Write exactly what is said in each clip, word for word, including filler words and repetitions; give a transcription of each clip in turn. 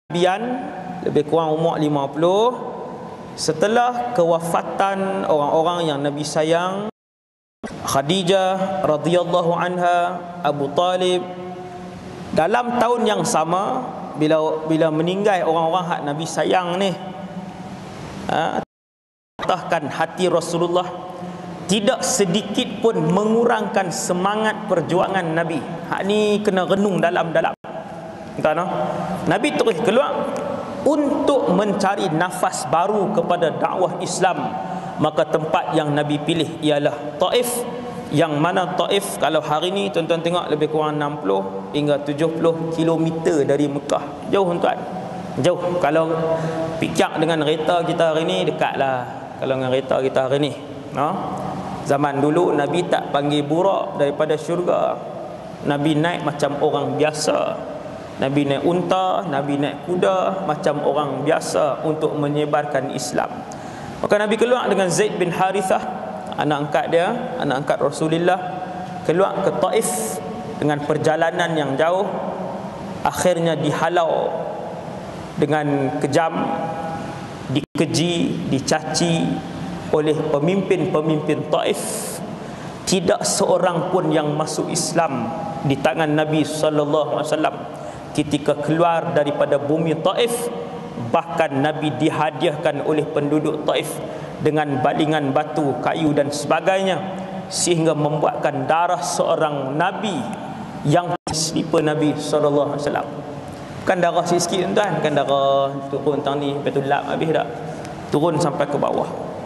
Nabian lebih kurang umur lima puluh. Setelah kewafatan orang-orang yang Nabi sayang, Khadijah radhiyallahu anha, Abu Talib, dalam tahun yang sama bila bila meninggal orang-orang hak Nabi sayang ni, ha, patahkan hati Rasulullah, tidak sedikit pun mengurangkan semangat perjuangan Nabi. Hak ni kena renung dalam-dalam. Entah no? Nabi terus keluar untuk mencari nafas baru kepada dakwah Islam. Maka tempat yang Nabi pilih ialah Taif, yang mana Taif kalau hari ni tuan-tuan tengok lebih kurang enam puluh hingga tujuh puluh kilometer dari Mekah. Jauh tuan, jauh. Kalau pikir dengan kereta kita hari ni, dekatlah. Kalau dengan kereta kita hari ni, no? Zaman dulu Nabi tak panggil burak daripada syurga. Nabi naik macam orang biasa. Nabi naik unta, Nabi naik kuda macam orang biasa untuk menyebarkan Islam. Maka Nabi keluar dengan Zaid bin Harithah, anak angkat dia, anak angkat Rasulullah, keluar ke Taif dengan perjalanan yang jauh. Akhirnya dihalau dengan kejam, dikeji, dicaci oleh pemimpin-pemimpin Taif. Tidak seorang pun yang masuk Islam di tangan Nabi sallallahu alaihi wasallam ketika keluar daripada bumi Taif. Bahkan Nabi dihadiahkan oleh penduduk Taif dengan balingan batu, kayu dan sebagainya, sehingga membuatkan darah seorang Nabi yang selipar Nabi sallallahu alaihi wasallam. Bukan darah sikit tuan, bukan darah turun tang ni lepas tu lap habis dah. Turun sampai ke bawah.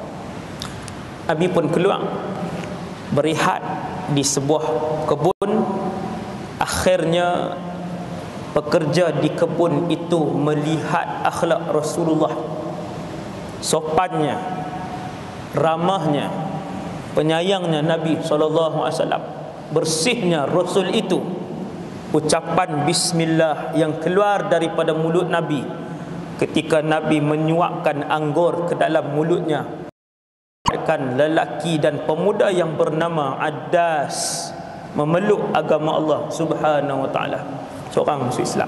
Nabi pun keluar berehat di sebuah kebun. Akhirnya pekerja di kebun itu melihat akhlak Rasulullah, sopannya, ramahnya, penyayangnya Nabi sallallahu alaihi wasallam, bersihnya Rasul itu, ucapan bismillah yang keluar daripada mulut Nabi ketika Nabi menyuapkan anggur ke dalam mulutnya. Kan lelaki dan pemuda yang bernama Addas memeluk agama Allah Subhanahu wa taala, seorang masuk Islam.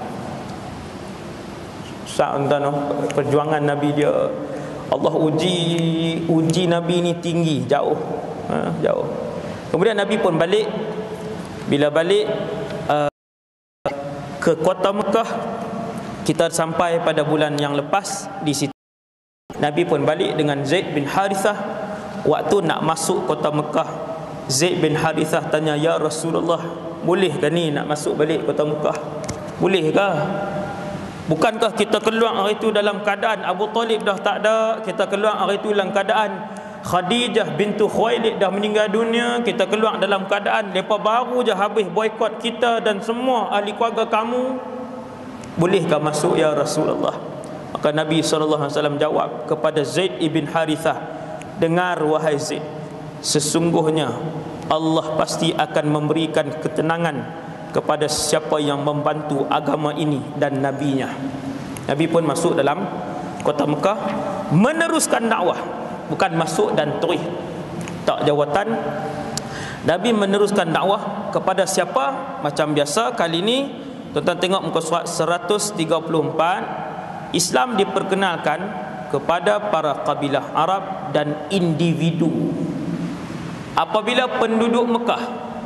Saat perjuangan Nabi dia, Allah uji uji Nabi ni tinggi, jauh, ha, jauh. Kemudian Nabi pun balik. Bila balik uh, ke kota Mekah, kita sampai pada bulan yang lepas di situ. Nabi pun balik dengan Zaid bin Harithah. Waktu nak masuk kota Mekah, Zaid bin Harithah tanya, "Ya Rasulullah, bolehkah ni nak masuk balik kota Mekah? Bolehkah? Bukankah kita keluar hari itu dalam keadaan Abu Talib dah tak ada, kita keluar hari itu dalam keadaan Khadijah bintu Khuwailid dah meninggal dunia, kita keluar dalam keadaan mereka baru je habis boikot kita dan semua ahli keluarga kamu. Bolehkah masuk ya Rasulullah?" Maka Nabi sallallahu alaihi wasallam jawab kepada Zaid ibn Harithah, "Dengar wahai Zaid, sesungguhnya Allah pasti akan memberikan ketenangan kepada siapa yang membantu agama ini dan nabinya." Nabi pun masuk dalam kota Mekah meneruskan dakwah, bukan masuk dan terus tak jawatan. Nabi meneruskan dakwah kepada siapa? Macam biasa kali ini tuan-tuan tengok muka surat seratus tiga puluh empat. Islam diperkenalkan kepada para kabilah Arab dan individu. Apabila penduduk Mekah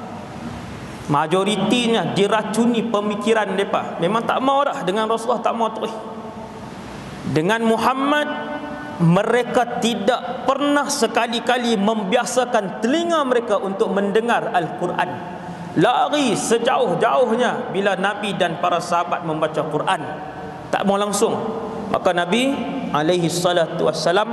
majoritinya diracuni pemikiran mereka, memang tak mau dah dengan Rasulullah, tak mau terus dengan Muhammad, mereka tidak pernah sekali-kali membiasakan telinga mereka untuk mendengar Al-Quran. Lari sejauh-jauhnya bila Nabi dan para sahabat membaca Quran, tak mau langsung. Maka Nabi alaihi salatu wassalam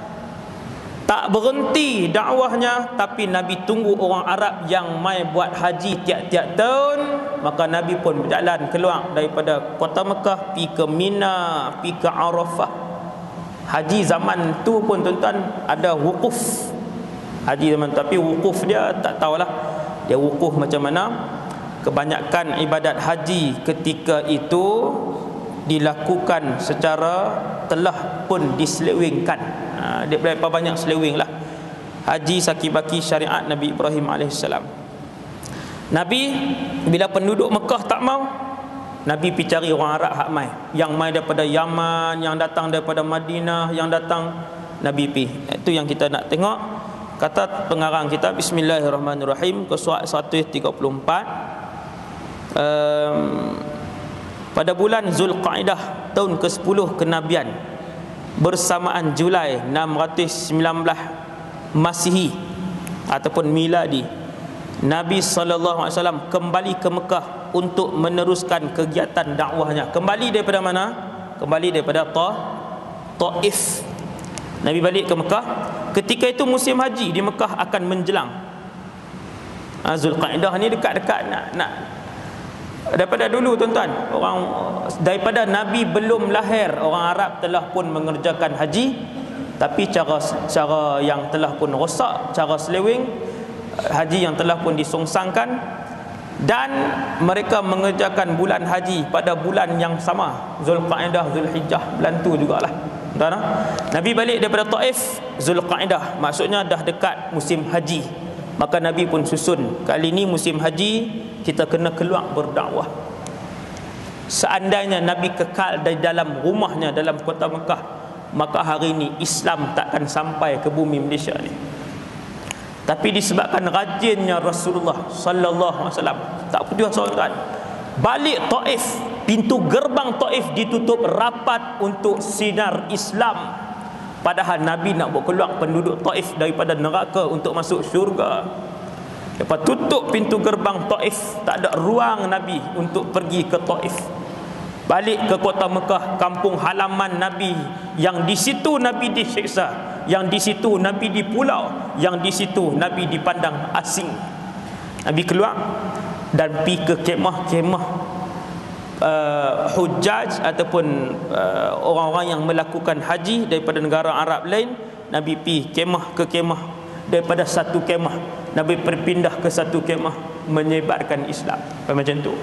tak berhenti dakwahnya, tapi Nabi tunggu orang Arab yang mai buat haji tiap-tiap tahun. Maka Nabi pun berjalan keluar daripada kota Mekah pi ke Mina, pi ke Arafah. Haji zaman tu pun tuan-tuan ada wukuf. Haji zaman, tapi wukuf dia tak tahulah dia wukuf macam mana. Kebanyakan ibadat haji ketika itu dilakukan secara telah pun diselewengkan. Ha, dia berapa banyak seleweng lah. Haji sakibaki syariat Nabi Ibrahim alaihissalam. Nabi bila penduduk Mekah tak mau, Nabi pergi cari orang Arab hak mai, yang mai daripada Yaman, yang datang daripada Madinah, yang datang Nabi pi. Itu yang kita nak tengok. Kata pengarang kita, Bismillahirrahmanirrahim, ke surat seratus tiga puluh empat, um, pada bulan Zulqaidah tahun ke sepuluh kenabian bersamaan Julai enam ratus sembilan belas Masihi ataupun miladi, Nabi sallallahu alaihi wasallam kembali ke Mekah untuk meneruskan kegiatan dakwahnya. Kembali daripada mana? Kembali daripada Ta Taif. Nabi balik ke Mekah. Ketika itu musim haji di Mekah akan menjelang. ha, Zulqaidah ni dekat-dekat nak, nak daripada dulu tuan-tuan, orang daripada Nabi belum lahir, orang Arab telah pun mengerjakan haji, tapi cara cara yang telah pun rosak, cara seleweng haji yang telah pun disongsangkan, dan mereka mengerjakan bulan haji pada bulan yang sama, Zulqaidah, Zulhijjah, bulan tu jugalah. Tuan, Nabi balik daripada Taif Zulqaidah, maksudnya dah dekat musim haji. Maka Nabi pun susun, kali ini musim haji, kita kena keluar berdakwah. Seandainya Nabi kekal di dalam rumahnya dalam kota Mekah, maka hari ini Islam takkan sampai ke bumi Malaysia ni. Tapi disebabkan rajinnya Rasulullah sallallahu alaihi wasallam, tak putus tuan-tuan, balik Taif, pintu gerbang Taif ditutup rapat untuk sinar Islam. Padahal Nabi nak buat keluar penduduk Taif daripada neraka untuk masuk syurga. Lepas tutup pintu gerbang Taif, tak ada ruang Nabi untuk pergi ke Taif. Balik ke kota Mekah, kampung halaman Nabi, yang di situ Nabi disiksa, yang di situ Nabi dipulau, yang di situ Nabi dipandang asing. Nabi keluar dan pergi ke kemah-kemah uh, hujjaj ataupun uh, orang-orang yang melakukan haji daripada negara Arab lain. Nabi pergi kemah ke kemah, daripada satu kemah Nabi berpindah ke satu kemah, menyebarkan Islam. Macam tu.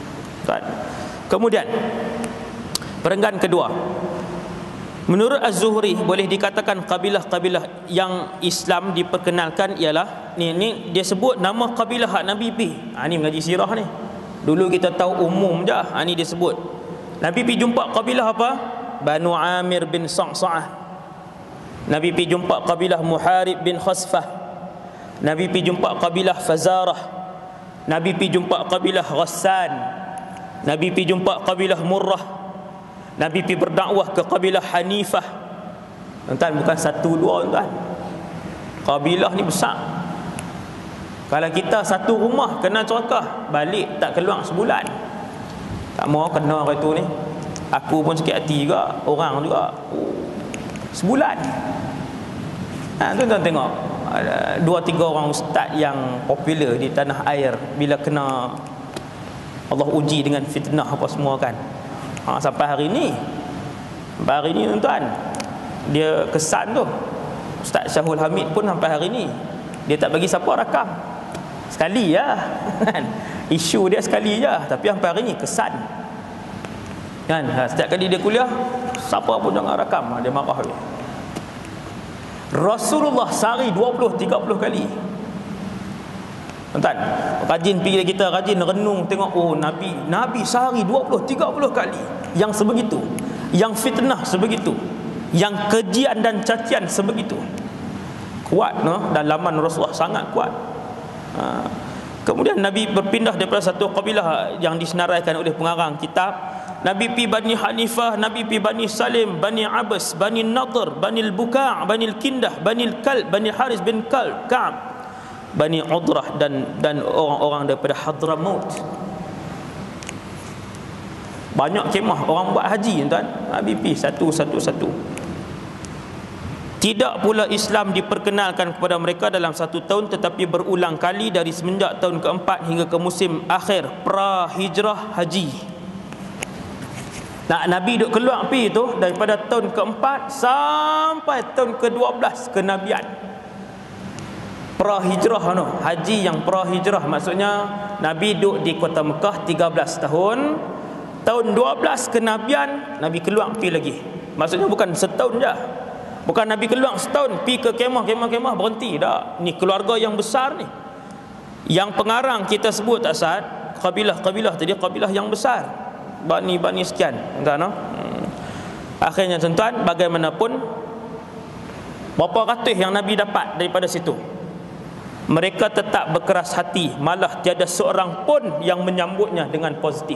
Kemudian perenggan kedua, menurut Az-Zuhri boleh dikatakan kabilah-kabilah yang Islam diperkenalkan ialah ni, ni dia sebut nama kabilah hak Nabi pi. Ha, ni mengaji sirah ni. Dulu kita tahu umum je. Ha, ni dia sebut. Nabi pi jumpa kabilah apa? Banu Amir bin Sa'sa'ah. Nabi pi jumpa kabilah Muharib bin Khasfah. Nabi pi jumpa kabilah Fazarah. Nabi pi jumpa kabilah Ghassan. Nabi pi jumpa kabilah Murrah. Nabi pi berdakwah ke kabilah Hanifah. Tuan, bukan satu dua tuan. Kabilah ni besar. Kalau kita satu rumah kena cerakah, balik tak keluar sebulan. Tak mau kena hari tu ni. Aku pun sakit hati juga, orang juga. Oh, sebulan. Ha, tuan-tuan tengok, ada dua tiga orang ustaz yang popular di tanah air, bila kena Allah uji dengan fitnah apa semua kan. Ha, sampai hari ni, sampai hari ni tuan-tuan, dia kesan tu. Ustaz Syahul Hamid pun sampai hari ni dia tak bagi siapa rakam. Sekali ya kan. Isu dia sekali je, tapi sampai hari ni kesan. Kan, ha, setiap kali dia kuliah, siapa pun jangan rakam, dia marah dia. Rasulullah sehari dua puluh tiga puluh kali. Tuan, rajin pergi kita, rajin renung tengok, oh Nabi, Nabi sehari dua puluh tiga puluh kali. Yang sebegitu, yang fitnah sebegitu, yang kejian dan cacian sebegitu. Kuat no, dalaman Rasulullah sangat kuat. Ha. Kemudian Nabi berpindah daripada satu kabilah yang disenaraikan oleh pengarang kitab. Nabi pi Bani Hanifah, Nabi pi Bani Salim, Bani Abbas, Bani Nadhr, Bani Al-Buka', Bani Al-Kindah, Bani Al-Kalb, Bani Haris bin Kalb, Ka'ab, Bani Udrah, dan dan orang-orang daripada Hadramaut. Banyak kemah orang buat haji tuan. Nabi pi satu-satu-satu. Tidak pula Islam diperkenalkan kepada mereka dalam satu tahun, tetapi berulang kali dari semenjak tahun keempat hingga ke musim akhir pra-hijrah haji. Nah, Nabi duk keluar pi tu daripada tahun keempat sampai tahun ke dua belas kenabian. Pra-hijrah no, haji yang pra-hijrah maksudnya Nabi duk di kota Mekah tiga belas tahun. Tahun dua belas kenabian Nabi keluar pi lagi. Maksudnya bukan setahun je. Bukan Nabi keluar setahun pi ke kemah kemah kemah berhenti dah. Ni keluarga yang besar ni. Yang pengarang kita sebut tak Sa'ad, kabilah-kabilah tadi kabilah yang besar. Bani-bani sekian, tuan-tuan, no? hmm. Akhirnya tuan-tuan, bagaimanapun berapa ratus yang Nabi dapat daripada situ, mereka tetap berkeras hati, malah tiada seorang pun yang menyambutnya dengan positif.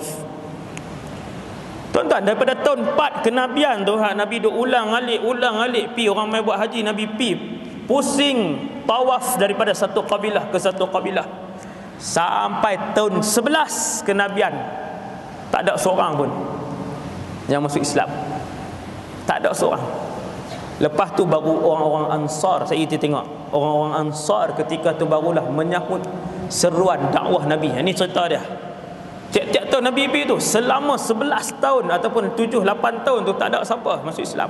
Tuan-tuan, daripada tahun empat kenabian tu, Nabi duk ulang alik, ulang alik pi orang mai buat haji, Nabi pi pusing tawaf daripada satu kabilah ke satu kabilah, sampai tahun sebelas kenabian tak ada seorang pun yang masuk Islam. Tak ada seorang. Lepas tu baru orang-orang Ansar, saya kita tengok orang-orang Ansar ketika tu barulah menyahut seruan dakwah Nabi. Ini cerita dia. Tiap-tiap tahun Nabi pergi tu, selama sebelas tahun ataupun tujuh lapan tahun tu tak ada siapa masuk Islam.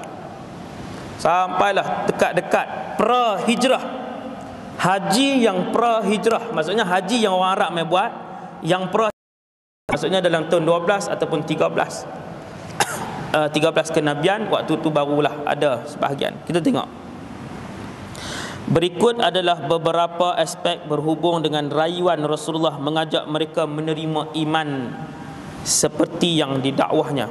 Sampailah dekat-dekat pra-hijrah. Haji yang pra-hijrah, maksudnya haji yang orang Arab mai buat, yang pra maksudnya dalam tahun dua belas ataupun tiga belas. Uh, tiga belas kenabian, waktu tu barulah ada sebahagian. Kita tengok. Berikut adalah beberapa aspek berhubung dengan rayuan Rasulullah mengajak mereka menerima iman seperti yang didakwahnya.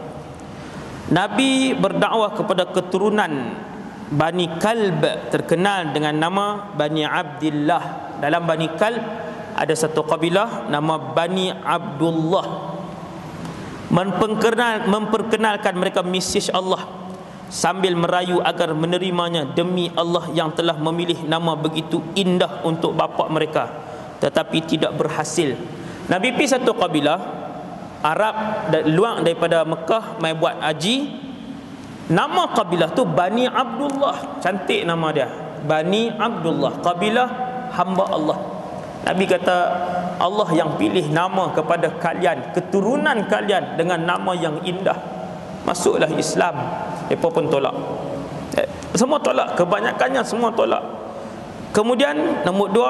Nabi berdakwah kepada keturunan Bani Kalb, terkenal dengan nama Bani Abdillah. Dalam Bani Kalb ada satu kabilah nama Bani Abdullah. Memperkenal, memperkenalkan mereka mesej Allah sambil merayu agar menerimanya demi Allah yang telah memilih nama begitu indah untuk bapa mereka, tetapi tidak berhasil. Nabi pergi satu kabilah Arab luar daripada Mekah mai buat haji. Nama kabilah tu Bani Abdullah. Cantik nama dia, Bani Abdullah, kabilah hamba Allah. Nabi kata, Allah yang pilih nama kepada kalian, keturunan kalian dengan nama yang indah. Masuklah Islam. Mereka pun tolak. eh, Semua tolak, kebanyakannya semua tolak. Kemudian nombor dua,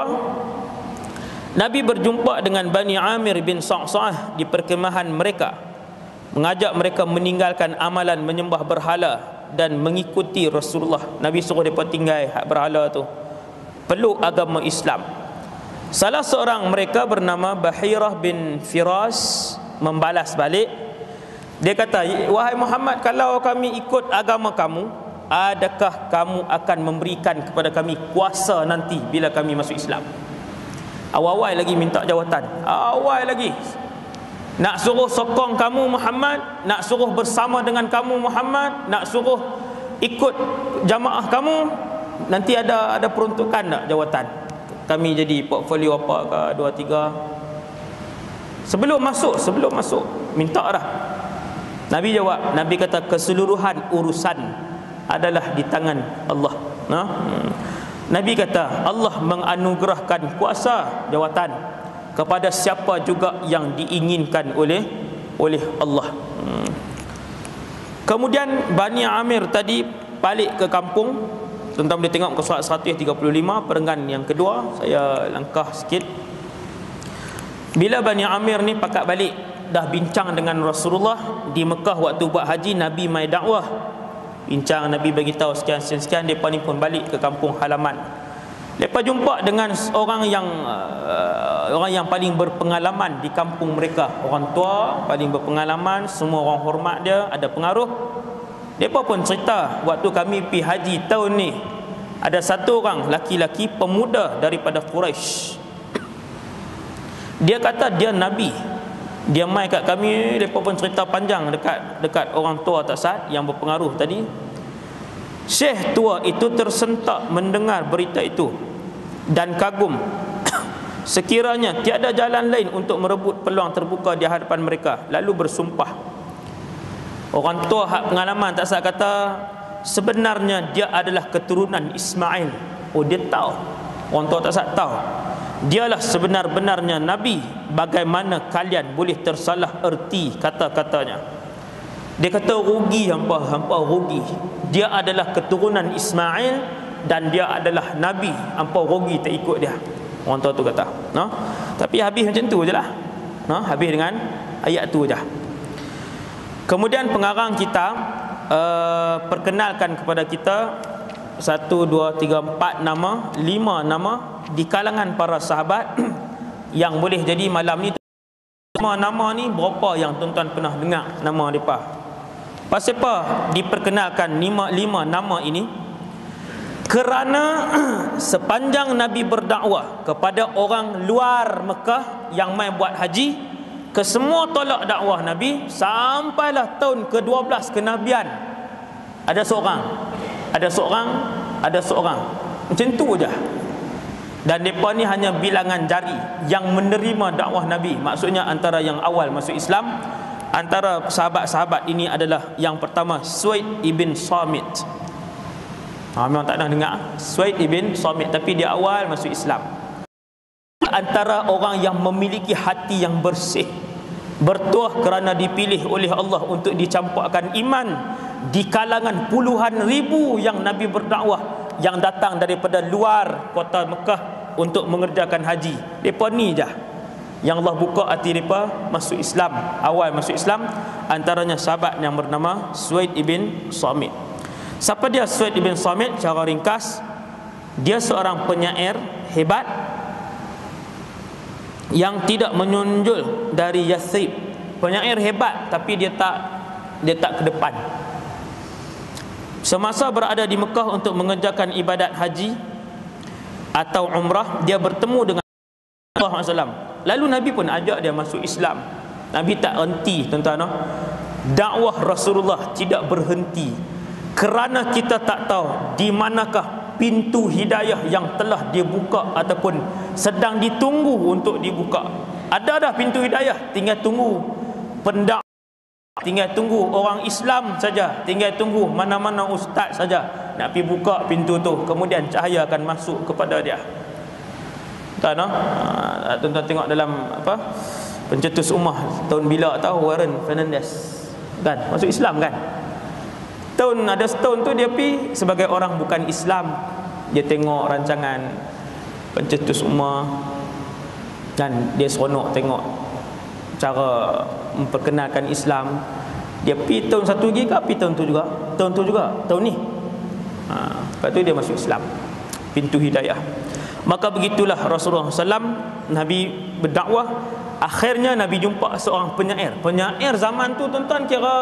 Nabi berjumpa dengan Bani Amir bin Sa'sa'ah di perkemahan mereka, mengajak mereka meninggalkan amalan menyembah berhala dan mengikuti Rasulullah. Nabi suruh mereka tinggal hak berhala tu, peluk agama Islam. Salah seorang mereka bernama Bahirah bin Firas membalas balik. Dia kata, wahai Muhammad, kalau kami ikut agama kamu, adakah kamu akan memberikan kepada kami kuasa nanti bila kami masuk Islam? Awal-awal lagi minta jawatan, awal lagi nak suruh sokong kamu Muhammad, nak suruh bersama dengan kamu Muhammad, nak suruh ikut jamaah kamu, nanti ada ada peruntukan tak jawatan? Kami jadi portfolio apa ke, dua tiga. Sebelum masuk, sebelum masuk minta dah. Nabi jawab, Nabi kata keseluruhan urusan adalah di tangan Allah. Nah, Nabi kata Allah menganugerahkan kuasa jawatan kepada siapa juga yang diinginkan oleh oleh Allah. Kemudian Bani Amir tadi balik ke kampung. Tuan-tuan boleh tengok ke surat seratus tiga puluh lima, perenggan yang kedua. Saya langkah sikit. Bila Bani Amir ni pakat balik, dah bincang dengan Rasulullah di Mekah waktu buat haji, Nabi mai dakwah. Bincang, Nabi bagi tahu sekian-sekian, depa ni pun balik ke kampung halaman. Depa jumpa dengan orang yang uh, orang yang paling berpengalaman di kampung mereka. Orang tua, paling berpengalaman, semua orang hormat dia, ada pengaruh. Depa pun cerita, waktu kami pergi haji tahun ni, ada satu orang laki-laki pemuda daripada Quraisy. Dia kata dia Nabi. Dia mai kat kami, depa pun cerita panjang dekat dekat orang tua tak sat yang berpengaruh tadi. Syekh tua itu tersentak mendengar berita itu dan kagum. Sekiranya tiada jalan lain untuk merebut peluang terbuka di hadapan mereka, lalu bersumpah. Orang tua hak pengalaman tak sah kata, sebenarnya dia adalah keturunan Ismail. Oh, dia tahu. Orang tua tak sah tahu. Dialah sebenar-benarnya Nabi. Bagaimana kalian boleh tersalah erti kata-katanya? Dia kata rugi hampa, hampa rugi. Dia adalah keturunan Ismail dan dia adalah Nabi. Hampa rugi tak ikut dia. Orang tua tu kata. No? Tapi habis macam tu je lah. No? Habis dengan ayat tu je. Kemudian pengarang kita uh, perkenalkan kepada kita satu, dua, tiga, empat nama, lima nama di kalangan para sahabat yang boleh jadi malam ni Semua nama ni berapa yang tuan-tuan pernah dengar nama mereka? Pasal apa diperkenalkan lima, lima nama ini? Kerana sepanjang Nabi berdakwah kepada orang luar Mekah yang mai buat haji, ke semua tolak dakwah Nabi sampailah tahun ke dua belas kenabian, ada seorang, ada seorang, ada seorang. Macam tu je. Dan mereka ni hanya bilangan jari yang menerima dakwah Nabi. Maksudnya antara yang awal masuk Islam, antara sahabat-sahabat ini adalah yang pertama Suaid ibn Samit. Ha, memang tak pernah dengar Suaid ibn Samit, tapi dia awal masuk Islam. Antara orang yang memiliki hati yang bersih, bertuah kerana dipilih oleh Allah untuk dicampurkan iman di kalangan puluhan ribu yang Nabi berdakwah yang datang daripada luar kota Mekah untuk mengerjakan haji. Mereka ni je yang Allah buka hati mereka masuk Islam, awal masuk Islam. Antaranya sahabat yang bernama Suaid ibn Samit. Siapa dia Suaid ibn Samit? Cara ringkas, dia seorang penyair hebat yang tidak menonjol dari Yathrib. Penyair hebat tapi dia tak dia tak ke depan. Semasa berada di Mekah untuk mengerjakan ibadat haji atau umrah, dia bertemu dengan Rasulullah sallallahu alaihi wasallam. Lalu Nabi pun ajak dia masuk Islam. Nabi tak henti, tuan-tuan. Dakwah Rasulullah tidak berhenti kerana kita tak tahu di manakah pintu hidayah yang telah dibuka ataupun sedang ditunggu untuk dibuka. Ada dah pintu hidayah, tinggal tunggu pendak, tinggal tunggu orang Islam saja, tinggal tunggu mana-mana ustaz saja nak pergi buka pintu tu, kemudian cahaya akan masuk kepada dia. Tak no? Ha, tuan-tuan tengok dalam apa? Pencetus Ummah tahun bila tahu Warren Fernandez kan masuk Islam kan? Tahun ada setahun tu dia pergi sebagai orang bukan Islam, dia tengok rancangan Pencetus Ummah dan dia seronok tengok cara memperkenalkan Islam. Dia pergi tahun satu lagi ke pergi tahun tu juga? Tahun tu juga, tahun ni. Ha, lepas tu dia masuk Islam. Pintu hidayah. Maka begitulah Rasulullah sallallahu alaihi wasallam, Nabi berdakwah. Akhirnya Nabi jumpa seorang penyair. Penyair zaman tu tuan-tuan kira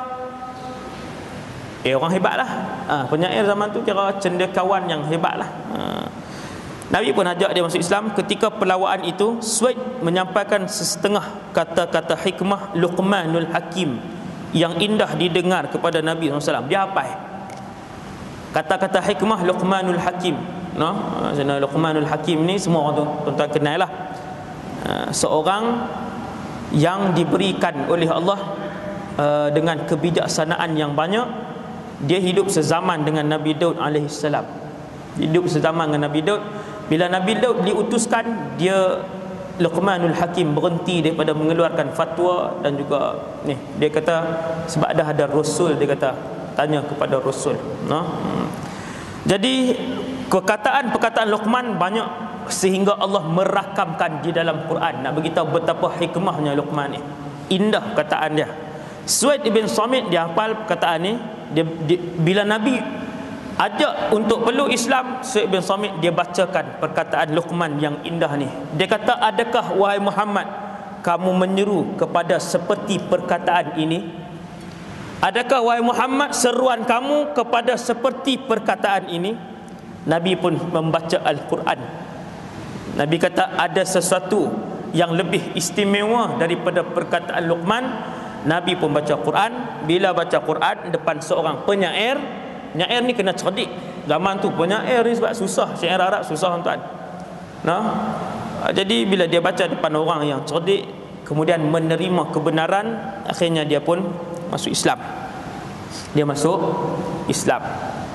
Eh orang hebat lah. Ha, penyair zaman tu kira cendekiawan yang hebat lah. Ha. Nabi pun ajak dia masuk Islam. Ketika perlawanan itu, Suaid menyampaikan setengah kata-kata hikmah Luqmanul Hakim yang indah didengar kepada Nabi sallallahu alaihi wasallam. Dia hafal kata-kata hikmah Luqmanul Hakim. No? Maksudnya Luqmanul Hakim ni semua orang tu tuan-tuan kenal lah. Ha, seorang yang diberikan oleh Allah uh, dengan kebijaksanaan yang banyak. Dia hidup sezaman dengan Nabi Daud alaihi salam. Hidup sezaman dengan Nabi Daud. Bila Nabi Daud diutuskan, dia Luqmanul Hakim berhenti daripada mengeluarkan fatwa dan juga ni dia kata sebab dah ada rasul, dia kata tanya kepada rasul. No? Hmm. Jadi perkataan-perkataan Luqman banyak sehingga Allah merakamkan di dalam Quran. Nak beritahu betapa hikmahnya Luqman ni. Indah perkataan dia. Suaid ibn Samit dia hafal perkataan ni. Dia, dia, bila Nabi ajak untuk peluk Islam, Suaid bin Samit dia bacakan perkataan Luqman yang indah ni. Dia kata, adakah wahai Muhammad kamu menyeru kepada seperti perkataan ini? Adakah wahai Muhammad seruan kamu kepada seperti perkataan ini? Nabi pun membaca Al-Quran. Nabi kata ada sesuatu yang lebih istimewa daripada perkataan Luqman. Nabi pun baca Quran. Bila baca Quran depan seorang penyair, penyair ni kena cerdik. Zaman tu penyair ni sebab susah, syair Arab susah tuan. Nah, jadi bila dia baca depan orang yang cerdik, kemudian menerima kebenaran, akhirnya dia pun masuk Islam. Dia masuk Islam.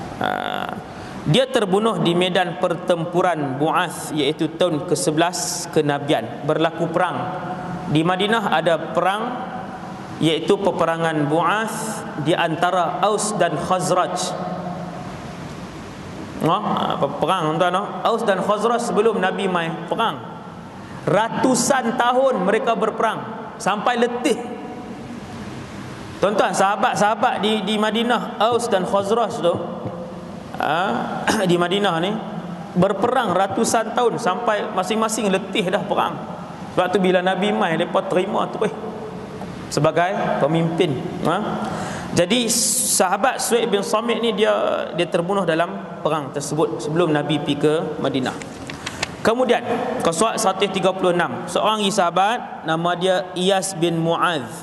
Dia terbunuh di medan pertempuran Bu'ath, iaitu tahun ke sebelas kenabian. Berlaku perang di Madinah, ada perang iaitu peperangan Bu'ath di antara Aus dan Khazraj. Nah, perang tuan-tuan, Aus dan Khazraj sebelum Nabi mai perang. Ratusan tahun mereka berperang sampai letih. Tuan-tuan, sahabat-sahabat di di Madinah, Aus dan Khazraj tu, ha, di Madinah ni berperang ratusan tahun sampai masing-masing letih dah perang. Sebab tu bila Nabi mai, mereka terima tu eh, sebagai pemimpin. Ha? Jadi sahabat Suhaib bin Samit ni dia dia terbunuh dalam perang tersebut sebelum Nabi pergi ke Madinah. Kemudian qaswat seratus tiga puluh enam, seorang lagi sahabat nama dia Iyas bin Mu'adz.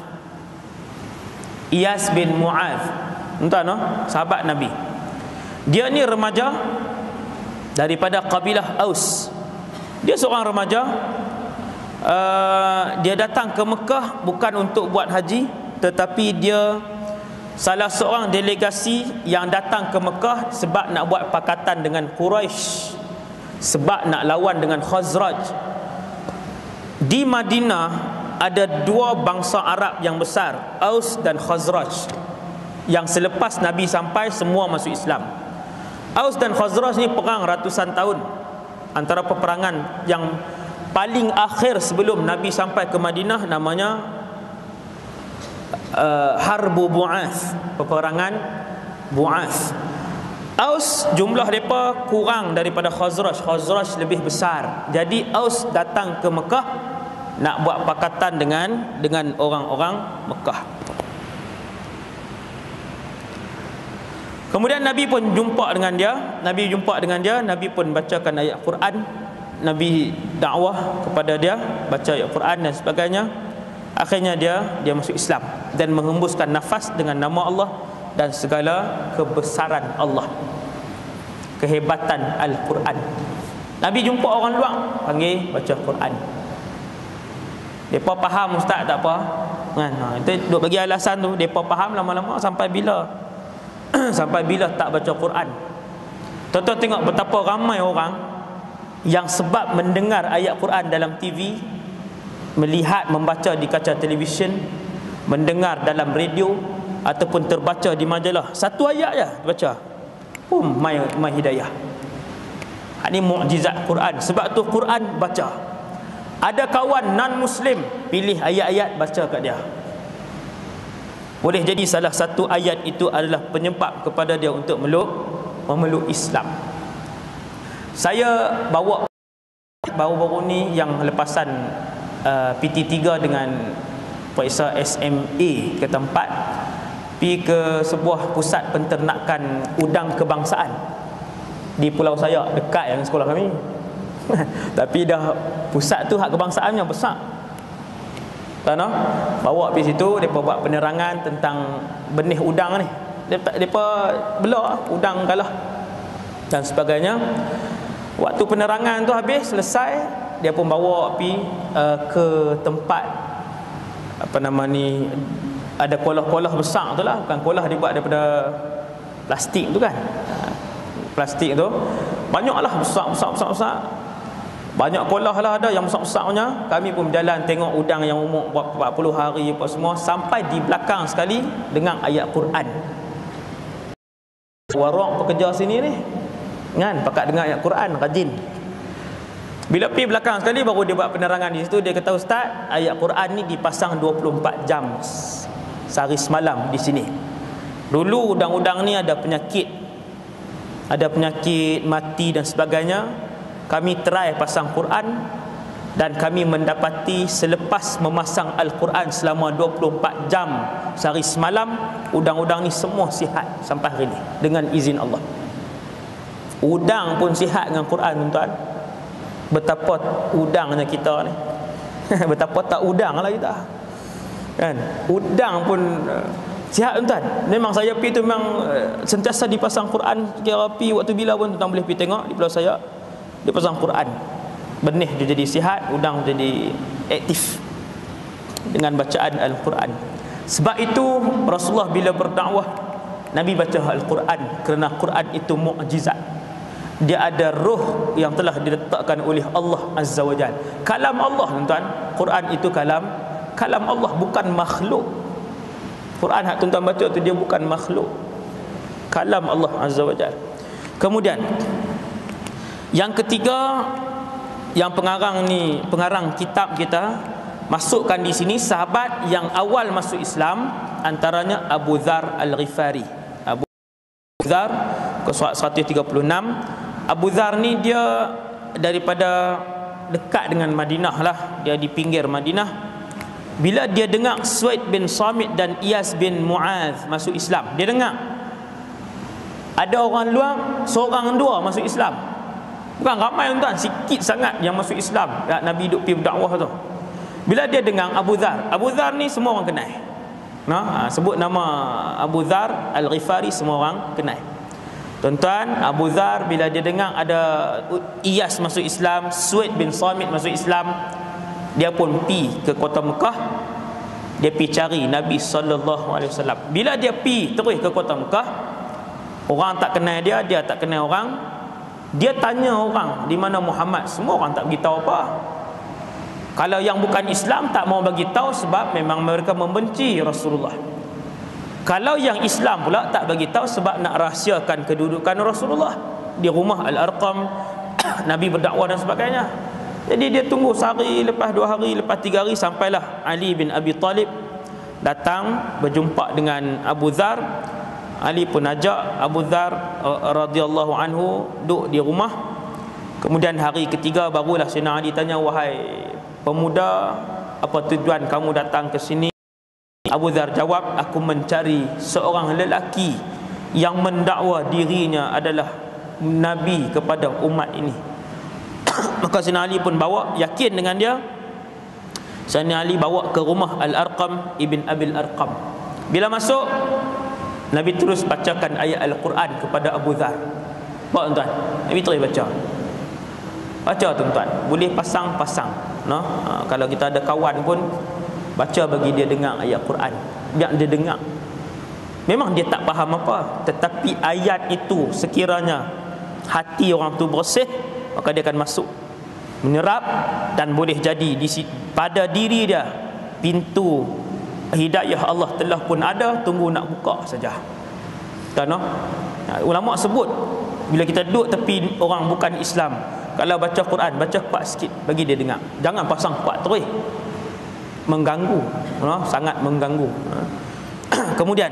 Iyas bin Mu'adz, entah no, sahabat Nabi. Dia ni remaja daripada kabilah Aus. Dia seorang remaja. Uh, dia datang ke Mekah bukan untuk buat haji, tetapi dia salah seorang delegasi yang datang ke Mekah sebab nak buat pakatan dengan Quraisy, sebab nak lawan dengan Khazraj. Di Madinah ada dua bangsa Arab yang besar, Aus dan Khazraj, yang selepas Nabi sampai semua masuk Islam. Aus dan Khazraj ni perang ratusan tahun. Antara peperangan yang paling akhir sebelum Nabi sampai ke Madinah namanya uh, Harbu Bu'ath, peperangan Bu'ath. Aus jumlah mereka kurang daripada Khazraj. Khazraj lebih besar. Jadi Aus datang ke Mekah nak buat pakatan dengan dengan orang-orang Mekah. Kemudian Nabi pun jumpa dengan dia. Nabi jumpa dengan dia. Nabi pun bacakan ayat Quran. Nabi dakwah kepada dia, baca ayat Quran dan sebagainya. Akhirnya dia dia masuk Islam dan menghembuskan nafas dengan nama Allah dan segala kebesaran Allah, kehebatan Al-Quran. Nabi jumpa orang luar, panggil baca Quran. Depa faham ustaz tak apa kan, ha, itu duk bagi alasan tu. Depa faham lama-lama sampai bila sampai bila tak baca Quran. Tuan-tuan tengok betapa ramai orang yang sebab mendengar ayat Quran dalam T V, melihat, membaca di kaca televisyen, mendengar dalam radio ataupun terbaca di majalah, satu ayat je baca, pum mai mai hidayah. Ini mukjizat Quran. Sebab tu Quran baca. Ada kawan non muslim pilih ayat-ayat baca kat dia. Boleh jadi salah satu ayat itu adalah penyebab kepada dia untuk meluk memeluk Islam. Saya bawa baru-baru ni yang lepasan uh, P T tiga dengan periksa S M A ke tempat, pergi ke sebuah pusat penternakan udang kebangsaan di Pulau Sayak, dekat yang sekolah kami. Tapi dah pusat tu hak kebangsaannya besar. Tahu? Bawa pergi situ, depa buat penerangan tentang benih udang ni. Depa depa belah udang kalah dan sebagainya. Waktu penerangan tu habis, selesai, dia pun bawa pergi uh, ke tempat apa nama ni, ada kolah-kolah besar tu lah. Bukan kolah dibuat daripada plastik tu kan, plastik tu banyaklah, besar besar besar besar. Banyak kolah lah ada yang besar-besarnya. Kami pun berjalan tengok udang yang umur empat puluh hari apa semua, sampai di belakang sekali dengan ayat Quran. Warok pekerja sini ni kan, pakat dengar ayat Quran, rajin. Bila pergi belakang sekali baru dia buat penerangan di situ. Dia kata, ustaz, ayat Quran ni dipasang dua puluh empat jam sehari semalam di sini. Dulu udang-udang ni ada penyakit, ada penyakit mati dan sebagainya. Kami try pasang Quran dan kami mendapati selepas memasang Al-Quran selama dua puluh empat jam sehari semalam, udang-udang ni semua sihat sampai hari ni dengan izin Allah. Udang pun sihat dengan Quran, tuan-tuan. Betapa udangnya kita ni. Betapa tak udang lah kita kan. Udang pun uh, sihat, tuan-tuan. Memang saya pergi tu memang uh, sentiasa dipasang Quran. Kira pergi waktu bila pun tuan-tuan boleh pergi tengok di Pulau Sayak, dipasang Quran. Benih dia jadi sihat, udang jadi aktif dengan bacaan Al-Quran. Sebab itu Rasulullah bila berdakwah, Nabi baca Al-Quran kerana Quran itu mukjizat. Dia ada ruh yang telah diletakkan oleh Allah Azza wa Jalla. Kalam Allah, tuan-tuan. Quran itu kalam kalam Allah, bukan makhluk. Quran hak tuan-tuan baca tu dia bukan makhluk. Kalam Allah Azza wa Jalla. Kemudian yang ketiga, yang pengarang ni, pengarang kitab kita masukkan di sini sahabat yang awal masuk Islam, antaranya Abu Dzar Al-Ghifari. Abu Dzar seratus tiga puluh enam. Abu Dzar ni dia daripada dekat dengan Madinah lah, dia di pinggir Madinah. Bila dia dengar Suaid bin Samit dan Iyas bin Mu'adh masuk Islam, dia dengar ada orang luar seorang dua masuk Islam. Bukan ramai tuan, sikit sangat yang masuk Islam. Nabi duk pergi berdakwah tu. Bila dia dengar Abu Dhar, Abu Dhar ni semua orang kenal. Nah, sebut nama Abu Dhar Al-Ghifari, semua orang kenal. Tuan-tuan, Abu Dhar bila dia dengar ada Iyas masuk Islam, Suaid bin Samit masuk Islam, dia pun pi ke kota Mekah. Dia pi cari Nabi sallallahu alaihi wasallam. Bila dia pi terus ke kota Mekah, orang tak kenal dia, dia tak kenal orang. Dia tanya orang, di mana Muhammad? Semua orang tak beritahu apa. Kalau yang bukan Islam tak mau bagi tahu sebab memang mereka membenci Rasulullah. Kalau yang Islam pula tak bagi tahu sebab nak rahsiakan kedudukan Rasulullah di rumah Al-Arqam, Nabi berdakwah dan sebagainya. Jadi dia tunggu sehari, lepas dua hari, lepas tiga hari, sampailah Ali bin Abi Talib datang berjumpa dengan Abu Dhar. Ali pun ajak Abu Dhar radhiyallahu anhu duduk di rumah. Kemudian hari ketiga barulah Sayyidina Ali tanya, wahai pemuda, apa tujuan kamu datang ke sini? Abu Dhar jawab, aku mencari seorang lelaki yang mendakwa dirinya adalah Nabi kepada umat ini. Maka Sayyidina Ali pun bawa, yakin dengan dia. Sayyidina Ali bawa ke rumah Al-Arqam ibn Abil Arqam. Bila masuk, Nabi terus bacakan ayat Al-Quran kepada Abu Dhar. Bawa tuan-tuan, Nabi terus baca. Baca tuan-tuan, boleh pasang-pasang, no? Ha, kalau kita ada kawan pun baca bagi dia dengar ayat Quran, biar dia dengar. Memang dia tak faham apa, tetapi ayat itu sekiranya hati orang tu bersih, maka dia akan masuk, menyerap, dan boleh jadi di pada diri dia pintu hidayah Allah telah pun ada, tunggu nak buka saja. Kan, no? Ulama sebut bila kita duduk tepi orang bukan Islam, kalau baca Quran, baca kuat sikit bagi dia dengar. Jangan pasang kuat terus, mengganggu, no? Sangat mengganggu. Kemudian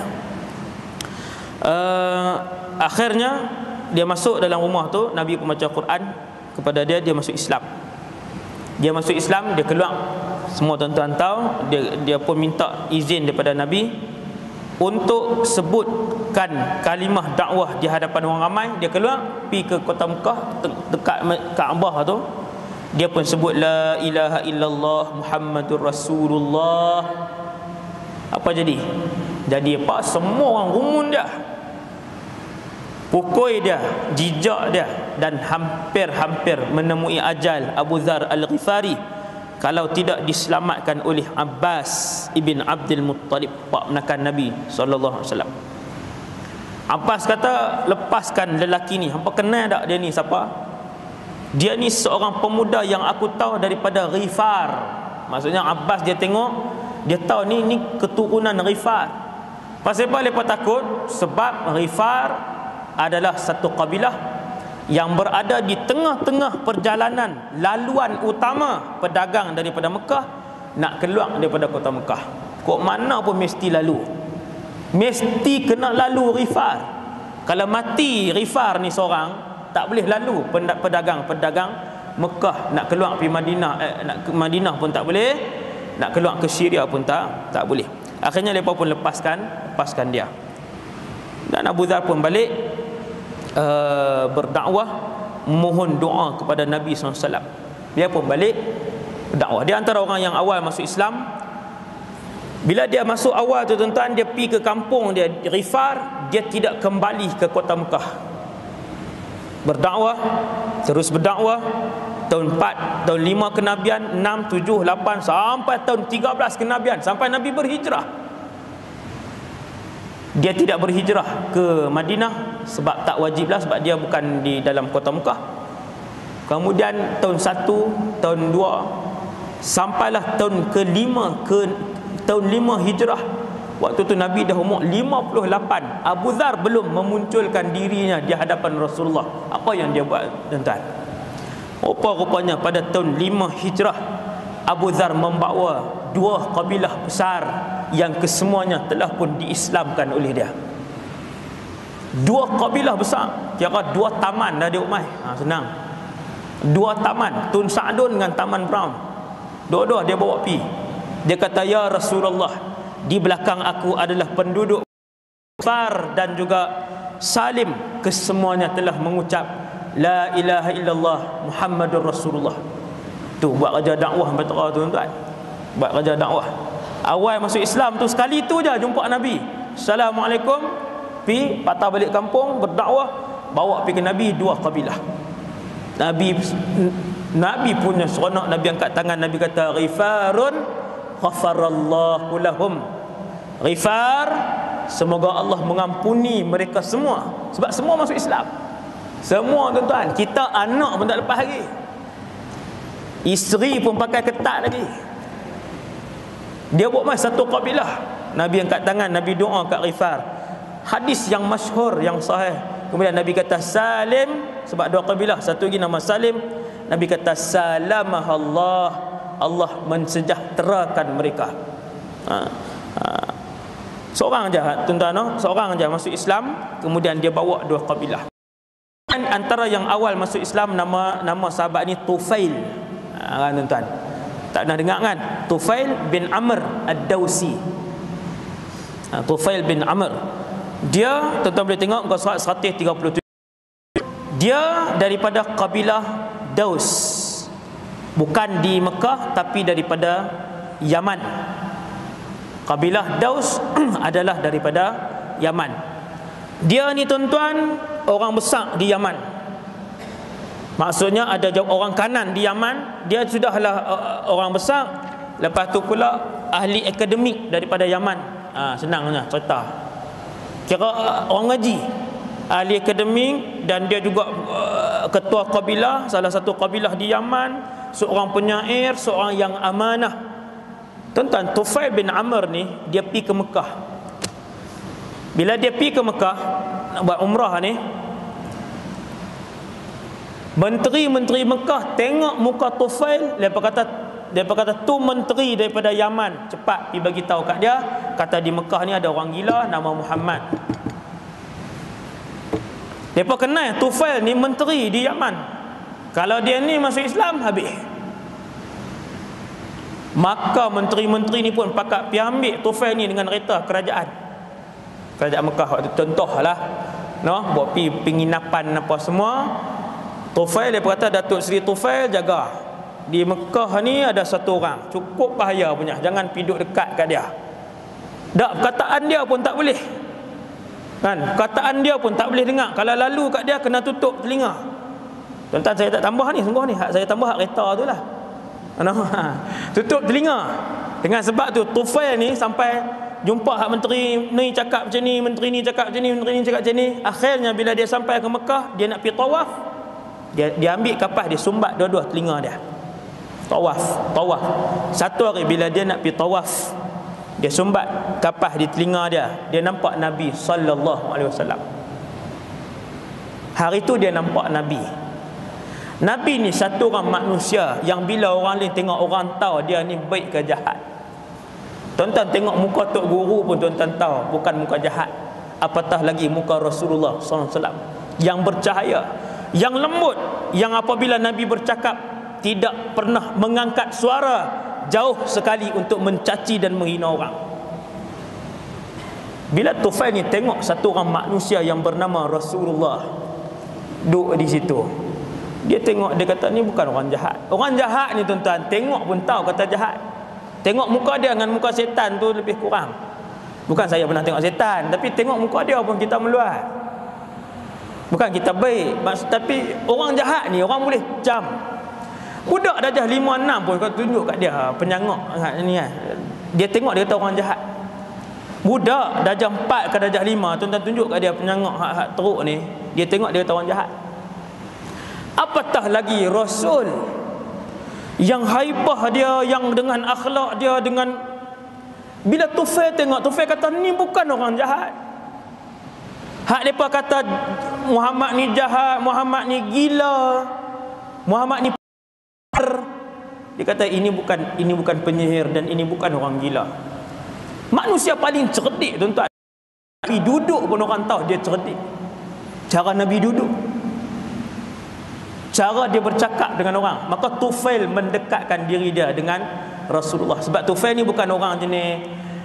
uh, akhirnya dia masuk dalam rumah tu, Nabi pun baca Quran kepada dia, dia masuk Islam. Dia masuk Islam, dia keluar. Semua tuan-tuan tahu, dia dia pun minta izin daripada Nabi untuk sebutkan kalimah dakwah di hadapan orang ramai. Dia keluar pergi ke kota Mekah, dekat Kaabah tu. Dia pun sebut la ilaha illallah Muhammadur Rasulullah. Apa jadi? Jadi apa? Semua orang rumun dia, pukul dia, jijak dia, dan hampir-hampir menemui ajal Abu Dhar Al-Ghifari kalau tidak diselamatkan oleh Abbas ibn Abdul Muttalib, pak menakan Nabi sallallahu alaihi wasallam. Abbas kata, lepaskan lelaki ni. Hampa kenal tak dia ni siapa? Dia ni seorang pemuda yang aku tahu daripada Ghifar. Maksudnya Abbas dia tengok, dia tahu ni ni keturunan Ghifar. Pasal apa mereka takut? Sebab Ghifar adalah satu kabilah yang berada di tengah-tengah perjalanan laluan utama pedagang daripada Mekah nak keluar daripada kota Mekah. Kok mana pun mesti lalu, mesti kena lalu Ghifar. Kalau mati Ghifar ni seorang, tak boleh lalu pedagang-pedagang Mekah nak keluar pergi Madinah, eh, nak ke Madinah pun tak boleh, nak keluar ke Syria pun tak tak boleh. Akhirnya mereka pun lepaskan lepaskan dia. Dan Abu Dhar pun balik Uh, berdakwah, mohon doa kepada Nabi sallallahu alaihi wasallam. Dia pun balik berdakwah. Dia antara orang yang awal masuk Islam. Bila dia masuk awal tu tuan-tuan, dia pergi ke kampung dia Ghifar, dia tidak kembali ke kota Mekah. Berdakwah, terus berdakwah. Tahun empat, tahun lima kenabian, enam, tujuh, lapan, sampai tahun tiga belas kenabian, sampai Nabi berhijrah. Dia tidak berhijrah ke Madinah sebab tak wajib lah, sebab dia bukan di dalam kota Mekah. Kemudian tahun satu, tahun dua, sampailah tahun kelima, ke tahun lima hijrah. Waktu tu Nabi dah umur lima puluh lapan. Abu Dhar belum memunculkan dirinya di hadapan Rasulullah. Apa yang dia buat tuan-tuan? Rupa-rupanya pada tahun lima hijrah, Abu Dhar membawa dua kabilah besar yang kesemuanya telah pun diislamkan oleh dia. Dua kabilah besar, kira dua taman dah dia umai. Ha, senang. dua taman, Tun Sa'dun dengan Taman Brown. Dua-dua dia bawa pi. Dia kata, ya Rasulullah, di belakang aku adalah penduduk Far dan juga Salim, kesemuanya telah mengucap la ilaha illallah Muhammadur Rasulullah. Tu buat kerja dakwah betul tuan-tuan. Buat kerja dakwah. Awal masuk Islam tu sekali tu je jumpa Nabi. Assalamualaikum, pi patah balik kampung berdakwah, bawa pergi ke Nabi dua kabilah. Nabi Nabi punya seronok, Nabi angkat tangan, Nabi kata, Ghifarun ghafarallahu lahum. Ghifar, semoga Allah mengampuni mereka semua. Sebab semua masuk Islam. Semua tuan-tuan. Kita anak pun tak lepas lagi. Isteri pun pakai ketat lagi. Dia buat mas satu kabilah. Nabi angkat tangan, Nabi doa kat Ghifar. Hadis yang masyhur, yang sahih. Kemudian Nabi kata Salim, sebab dua kabilah, satu lagi nama Salim. Nabi kata salamahallah, Allah mensejahterakan mereka. Ha, ha. Seorang je tuan-tuan, seorang je masuk Islam, kemudian dia bawa dua kabilah. Dan antara yang awal masuk Islam, nama nama sahabat ni Tufail. Ha, tuan-tuan, tak pernah dengar kan? Tufail bin Amr Ad-Dawsi. Ha, Tufail bin Amr. Dia, tuan-tuan boleh tengok muka surat seratus tiga puluh tujuh. Dia daripada kabilah Daus. Bukan di Mekah, tapi daripada Yaman. Kabilah Daus adalah daripada Yaman. Dia ni tuan-tuan orang besar di Yaman. Maksudnya ada orang kanan di Yaman, dia sudahlah orang besar. Lepas tu pula ahli akademik daripada Yaman. Ha, senangnya cerita. Kira orang ngaji, ahli akademik, dan dia juga uh, ketua kabilah, salah satu kabilah di Yaman, seorang penyair, seorang yang amanah. Tuan-tuan, Tufail bin Amr ni dia pergi ke Mekah. Bila dia pergi ke Mekah nak buat umrah ni, menteri-menteri Mekah tengok muka Tufail, dia kata dia kata tu menteri daripada Yaman, cepat pergi bagi tahu kat dia, kata di Mekah ni ada orang gila nama Muhammad. Depa kenal Tufail ni menteri di Yaman. Kalau dia ni masuk Islam, habis. Maka menteri-menteri ni pun pakat pi ambil Tufail ni dengan kereta kerajaan. Kerajaan Mekah waktu contohlah, noh, buat pi penginapan apa semua. Tufail dia kata, Datuk Seri Tufail jaga. Di Mekah ni ada satu orang cukup bahaya punya, jangan pi duduk dekat kat dia. Dak, perkataan dia pun tak boleh. Kan, perkataan dia pun tak boleh dengar. Kalau lalu kat dia kena tutup telinga. Tuan-tuan, saya tak tambah ni, sungguh ni, hak saya tambah hak kereta tu lah. Tutup telinga. Dengan sebab tu Tufail ni sampai jumpa hak menteri ni cakap macam ni, menteri ni cakap macam ni, menteri ni cakap macam ni. Akhirnya bila dia sampai ke Mekah, dia nak pergi tawaf, dia dia ambil kapas, dia sumbat dua-dua telinga dia. Tawaf, tawaf. Satu hari bila dia nak pergi tawaf, dia sumbat kapas di telinga dia, dia nampak Nabi sallallahu alaihi wasallam. Hari tu dia nampak Nabi. Nabi ni satu orang manusia yang bila orang lain tengok, orang tahu dia ni baik ke jahat. Tuan-tuan tengok muka tok guru pun tuan-tuan tahu bukan muka jahat. Apatah lagi muka Rasulullah sallallahu alaihi wasallam yang bercahaya, yang lembut, yang apabila Nabi bercakap tidak pernah mengangkat suara jauh sekali untuk mencaci dan menghina orang. Bila Tufail ni tengok satu orang manusia yang bernama Rasulullah duduk di situ, dia tengok, dia kata ni bukan orang jahat. Orang jahat ni tuan-tuan tengok pun tahu kata jahat. Tengok muka dia dengan muka setan tu lebih kurang. Bukan saya pernah tengok setan, tapi tengok muka dia pun kita meluat. Bukan kita baik, maksud, tapi orang jahat ni orang boleh jam. Budak darjah lima enam pun kau tunjuk kat dia penyangok ni kan. Dia tengok dia kata orang jahat. Budak darjah empat ke darjah lima, tuan-tuan tunjuk kat dia penyangok hak-hak teruk ni, dia tengok dia kata orang jahat. Apatah lagi Rasul yang haibah dia, yang dengan akhlak dia, dengan bila Tufail tengok, Tufail kata ni bukan orang jahat. Hak depa kata Muhammad ni jahat, Muhammad ni gila, Muhammad ni dia kata ini bukan ini bukan penyihir dan ini bukan orang gila. Manusia paling cerdik tuan-tuan. Nabi duduk pun orang tahu dia cerdik. Cara Nabi duduk, cara dia bercakap dengan orang. Maka Tufail mendekatkan diri dia dengan Rasulullah. Sebab Tufail ni bukan orang jenis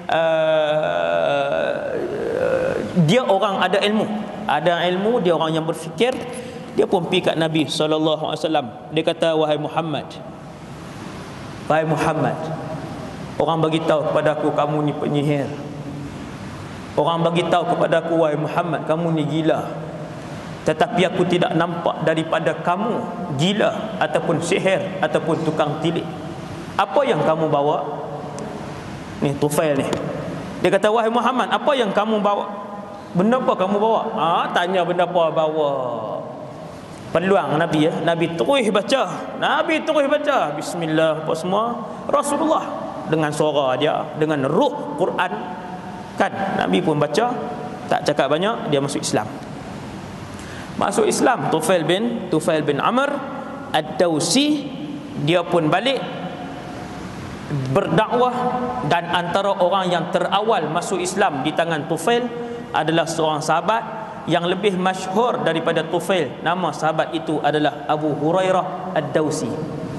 uh, dia orang ada ilmu. Ada ilmu, dia orang yang berfikir. Dia pun pergi kat Nabi sallallahu alaihi wasallam. Dia kata, wahai Muhammad, wahai Muhammad, orang bagi tahu kepada aku kamu ni penyihir. Orang bagi tahu kepada aku, wahai Muhammad, kamu ni gila. Tetapi aku tidak nampak daripada kamu gila ataupun sihir ataupun tukang tilik. Apa yang kamu bawa? Ni Tufail ni. Dia kata, wahai Muhammad, apa yang kamu bawa? Benda apa kamu bawa? Ah, tanya benda apa bawa. Peluang Nabi ya. Nabi terus baca. Nabi terus baca. Bismillah apa semua. Rasulullah dengan suara dia, dengan ruh Quran kan. Nabi pun baca, tak cakap banyak, dia masuk Islam. Masuk Islam Tufail bin Tufail bin Amr Ad-Dawsi. Dia pun balik berdakwah, dan antara orang yang terawal masuk Islam di tangan Tufail adalah seorang sahabat yang lebih masyhur daripada Tufail. Nama sahabat itu adalah Abu Hurairah Ad-Dawsi.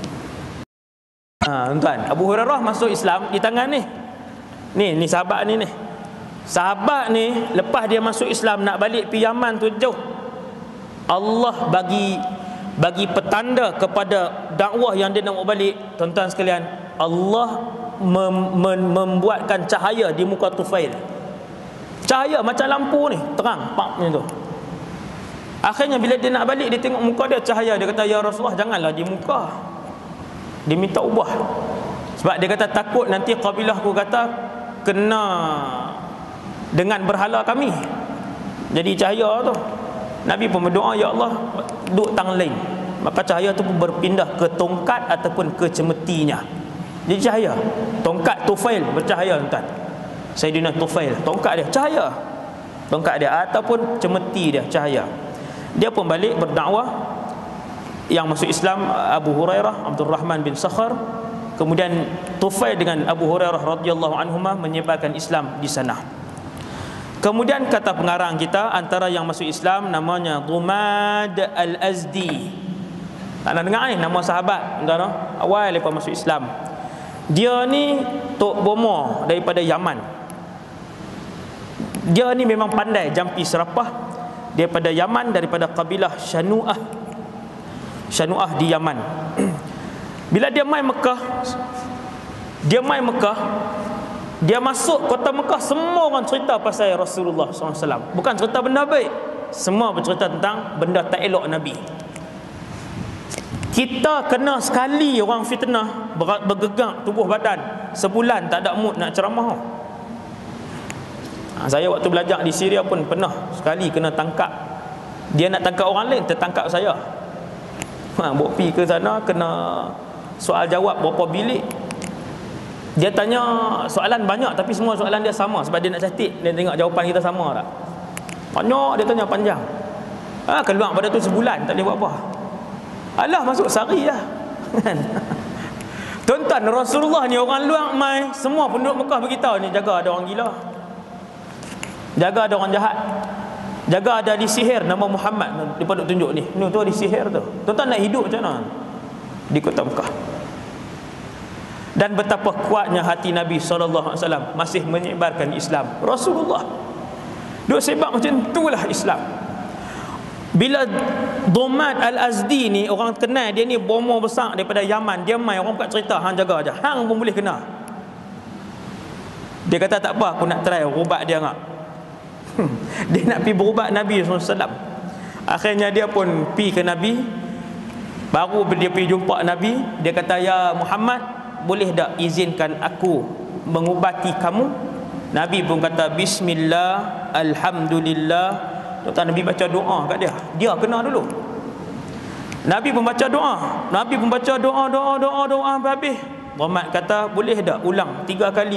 Ha, tuan, Abu Hurairah masuk Islam di tangan ni. Ni, ni sahabat ni ni. Sahabat ni lepas dia masuk Islam nak balik pergi Yaman tu jauh. Allah bagi bagi petanda kepada dakwah yang dia nak bawa balik. Tuan-tuan sekalian, Allah mem, mem, membuatkan cahaya di muka Tufail. Cahaya macam lampu ni, terang pak ni tu. Akhirnya bila dia nak balik, dia tengok muka dia cahaya. Dia kata, ya Rasulullah, janganlah di muka. Dia minta ubah. Sebab dia kata takut nanti kabilah aku kata kena dengan berhala kami. Jadi cahaya tu. Nabi pun berdoa, ya Allah, duduk tangan lain. Maka cahaya tu pun berpindah ke tongkat ataupun ke cemetinya. Jadi cahaya. Tongkat Tufail bercahaya, tuan. Sayyidina Tufail, tongkat dia cahaya. Tongkat dia ataupun cemeti dia cahaya. Dia pun balik berdakwah. Yang masuk Islam Abu Hurairah, Abdul Rahman bin Sakhar. Kemudian Tufail dengan Abu Hurairah radhiyallahu anhuma menyebarkan Islam di sana. Kemudian kata pengarang kita, antara yang masuk Islam namanya Dhumad Al-Azdi. Tak nak dengar ni nama sahabat, tuan-tuan. Awal lepas masuk Islam. Dia ni Tok Bomo daripada Yaman. Dia ni memang pandai jampi serapah daripada Yaman, daripada kabilah Shanu'ah. Shanu'ah di Yaman. Bila dia mai Mekah, dia mai Mekah, dia masuk kota Mekah, semua orang cerita pasal Rasulullah sallallahu alaihi wasallam. Bukan cerita benda baik, semua bercerita tentang benda tak elok Nabi. Kita kena sekali orang fitnah, bergegak tubuh badan, sebulan tak ada mood nak ceramah. Ha, saya waktu belajar di Syria pun pernah sekali kena tangkap. Dia nak tangkap orang lain, tertangkap saya. Ha, bawa pergi ke sana, kena soal jawab berapa bilik. Dia tanya soalan banyak, tapi semua soalan dia sama. Sebab dia nak cantik, dia tengok jawapan kita sama tak. Banyak dia tanya panjang. Ha, keluar pada tu sebulan tak boleh buat apa. Alah, masuk sehari lah. Tuan-tuan, Rasulullah ni orang luar mai, semua penduduk Mekah beritahu ni, jaga ada orang gila, jaga ada orang jahat, jaga ada disihir nama Muhammad. Dia duk tunjuk ni, ni tu ada sihir tu. Tuan-tuan nak hidup macam mana di kota Mekah? Dan betapa kuatnya hati Nabi sallallahu alaihi wasallam masih menyebarkan Islam. Rasulullah duk sebab macam itulah Islam. Bila Dhumad Al-Azdi ni, orang kenal dia ni bomo besar daripada Yaman. Dia mai, orang buat cerita, hang jaga aja, hang pun boleh kena. Dia kata tak apa, aku nak try ubat dia ngak. Dia nak pergi berubat Nabi sallallahu alaihi wasallam. Akhirnya dia pun pergi ke Nabi. Baru dia pergi jumpa Nabi, dia kata, ya Muhammad, boleh tak izinkan aku mengubati kamu? Nabi pun kata, bismillah, alhamdulillah. Tuan, Nabi baca doa kat dia. Dia kena dulu. Nabi pun baca doa. Nabi pun baca doa, doa, doa, doa habis. Muhammad kata, boleh tak ulang tiga kali?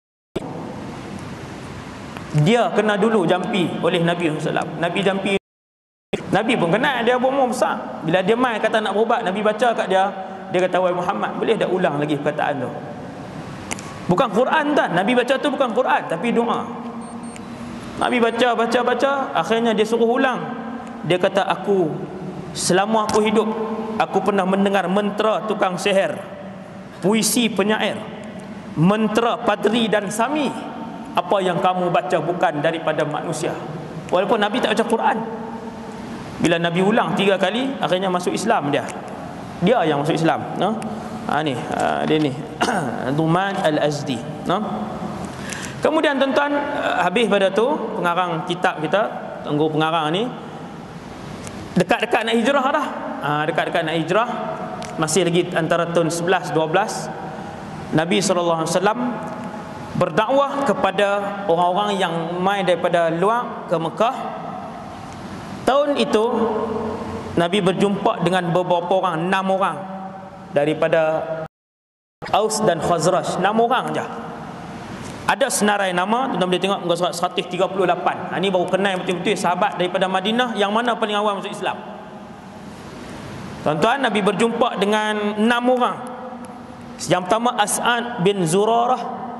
Dia kena dulu jampi oleh Nabi sallallahu alaihi wasallam. Nabi jampi. Nabi pun kena, dia bomo besar. Bila dia mai kata nak berubat, Nabi baca kat dia. Dia kata, wahai Muhammad, boleh tak ulang lagi perkataan tu? Bukan Quran kan? Nabi baca tu bukan Quran, tapi doa. Nabi baca, baca, baca. Akhirnya dia suruh ulang. Dia kata, aku selama aku hidup, Aku pernah mendengar mentera tukang sihir, puisi penyair, mentera padri dan sami. Apa yang kamu baca bukan daripada manusia. Walaupun Nabi tak baca Quran. Bila Nabi ulang tiga kali, akhirnya masuk Islam dia. Dia yang masuk Islam, no? Ha ni, ha, dia ni. Duman Al-Azdi, no? Kemudian tuan-tuan, habis pada tu pengarang kitab kita, tunggu pengarang ni dekat-dekat nak hijrah dah. Ha, dekat-dekat nak hijrah, masih lagi antara tahun sebelas dua belas, Nabi sallallahu alaihi wasallam berdakwah kepada orang-orang yang mai daripada luar ke Mekah. Tahun itu Nabi berjumpa dengan beberapa orang, enam orang daripada Aus dan Khazraj, enam orang je. Ada senarai nama, tuan-tuan boleh tengok muka surat seratus tiga puluh lapan. Ha, ini baru kenal betul-betul sahabat daripada Madinah yang mana paling awal masuk Islam. Tuan-tuan, Nabi berjumpa dengan enam orang. Yang pertama As'ad bin Zurarah.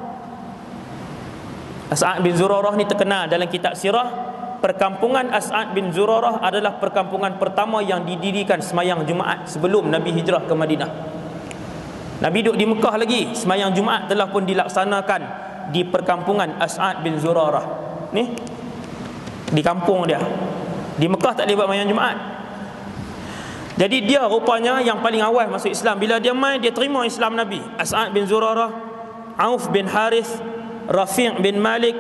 As'ad bin Zurarah ni terkenal dalam kitab sirah. Perkampungan As'ad bin Zurarah adalah perkampungan pertama yang didirikan semayang Jumaat sebelum Nabi hijrah ke Madinah. Nabi duduk di Mekah lagi, semayang Jumaat telah pun dilaksanakan di perkampungan As'ad bin Zurarah. Ni di kampung dia. Di Mekah tak boleh buat semayang Jumaat. Jadi dia rupanya yang paling awal masuk Islam. Bila dia mai, dia terima Islam Nabi. As'ad bin Zurarah, Auf bin Harith, Rafi' bin Malik,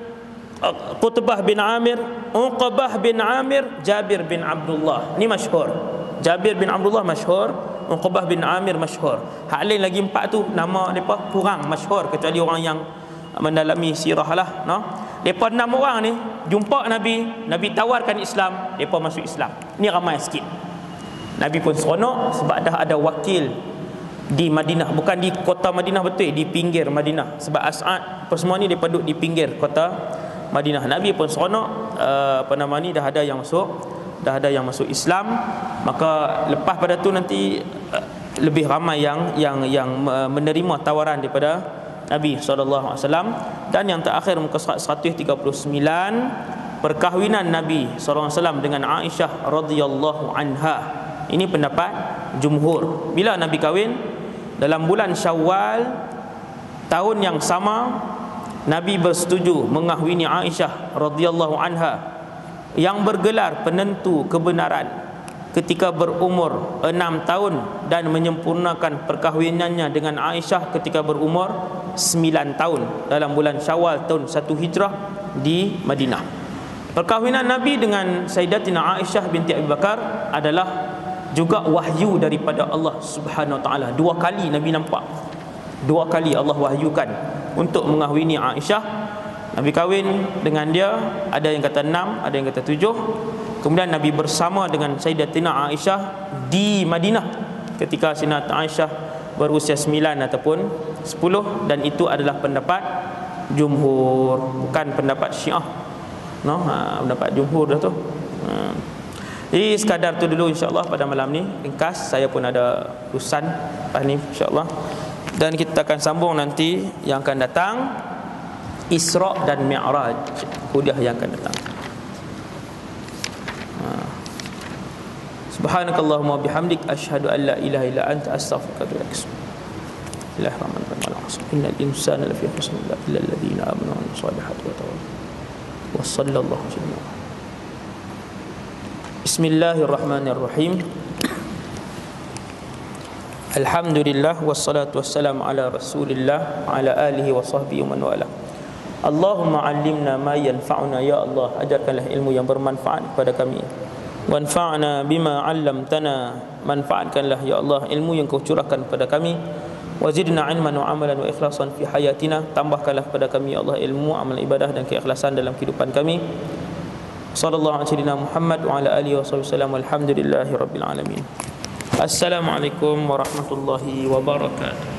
Qutbah bin Amir, Uqbah bin Amir, Jabir bin Abdullah. Ni masyhur. Jabir bin Abdullah masyhur, Uqbah bin Amir masyhur. Hak lain lagi empat tu nama depa kurang masyhur, kecuali orang yang mendalami sirah lah, no? Depa enam orang ni jumpa Nabi, Nabi tawarkan Islam, depa masuk Islam. Ni ramai sikit. Nabi pun seronok sebab dah ada wakil di Madinah, bukan di kota Madinah betul, di pinggir Madinah. Sebab As'ad semua ni depa duduk di pinggir kota Madinah. Nabi pun seronok, uh, apa nama ni, dah ada yang masuk, dah ada yang masuk Islam. Maka lepas pada tu nanti uh, lebih ramai yang yang yang uh, menerima tawaran daripada Nabi sallallahu alaihi wasallam. Dan yang terakhir muka surat seratus tiga puluh sembilan, perkahwinan Nabi sallallahu alaihi wasallam dengan Aisyah radhiyallahu anha. Ini pendapat jumhur. Bila Nabi kahwin? Dalam bulan Syawal tahun yang sama, Nabi bersetuju mengahwini Aisyah radhiyallahu anha yang bergelar penentu kebenaran ketika berumur enam tahun dan menyempurnakan perkahwinannya dengan Aisyah ketika berumur sembilan tahun dalam bulan Syawal tahun satu Hijrah di Madinah. Perkahwinan Nabi dengan Sayyidatina Aisyah binti Abi Bakar adalah juga wahyu daripada Allah Subhanahu wa taala. Dua kali Nabi nampak. Dua kali Allah wahyukan untuk mengahwini Aisyah. Nabi kahwin dengan dia, ada yang kata enam, ada yang kata tujuh. Kemudian Nabi bersama dengan Sayyidatina Aisyah di Madinah ketika Sayyidatina Aisyah berusia sembilan ataupun sepuluh, dan itu adalah pendapat jumhur, bukan pendapat Syiah. No, ha, pendapat jumhur dah tu. Ha. Jadi sekadar tu dulu insya-Allah pada malam ni, ringkas. Saya pun ada urusan lepas ni insya-Allah. Dan kita akan sambung nanti yang akan datang, Isra dan Mi'raj, kuliah yang akan datang. Subhanakallahumma bihamdik asyhadu an la ilaha illa anta astaghfiruka wa atubu ilaik. Bismillahirrahmanirrahim. Innal insana lafi khusr illa alladhina amanu wa amilus solihati wa tawassaw. Wa sallallahu alaihi wasallam. Bismillahirrahmanirrahim. Alhamdulillah wassalatu wassalamu ala Rasulillah wa ala alihi wa sahbihi wa man wala. Allahumma 'allimna ma yanfa'una, ya Allah, ajarkanlah ilmu yang bermanfaat kepada kami. Wanfa'na bima 'allamtana, manfaatkanlah ya Allah ilmu yang Kau curahkan kepada kami. Wazidna 'ilman wa 'amalan wa ikhlasan fi hayatina, tambahkanlah kepada kami ya Allah ilmu, amal ibadah dan keikhlasan dalam kehidupan kami. Sallallahu alaihi Muhammad wa ala alihi wasallam. Alhamdulillahi rabbil alamin. Assalamualaikum warahmatullahi wabarakatuh.